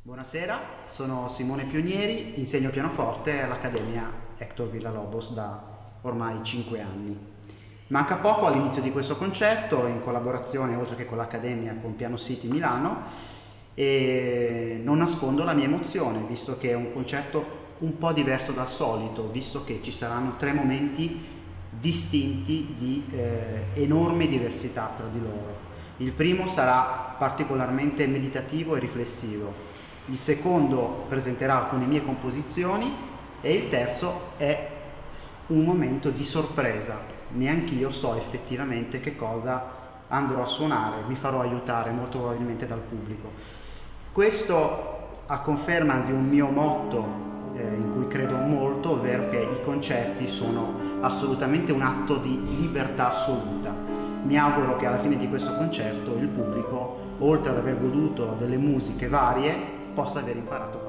Buonasera, sono Simone Pionieri, insegno pianoforte all'Accademia Hector Villalobos da ormai 5 anni. Manca poco all'inizio di questo concerto, in collaborazione oltre che con l'Accademia con Piano City Milano, e non nascondo la mia emozione, visto che è un concerto un po' diverso dal solito, visto che ci saranno 3 momenti distinti di enorme diversità tra di loro. Il primo sarà particolarmente meditativo e riflessivo, il secondo presenterà alcune mie composizioni e il terzo è un momento di sorpresa. Neanch'io so effettivamente che cosa andrò a suonare, mi farò aiutare molto probabilmente dal pubblico. Questo a conferma di un mio motto in cui credo molto, ovvero che i concerti sono assolutamente un atto di libertà assoluta. Mi auguro che alla fine di questo concerto il pubblico, oltre ad aver goduto delle musiche varie, possa aver imparato